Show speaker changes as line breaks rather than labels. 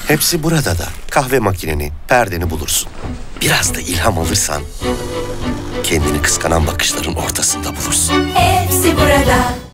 Hepsi burada da. Kahve makineni, perdeni bulursun. Biraz da ilham alırsan kendini kıskanan bakışların ortasında bulursun.
Hepsi burada.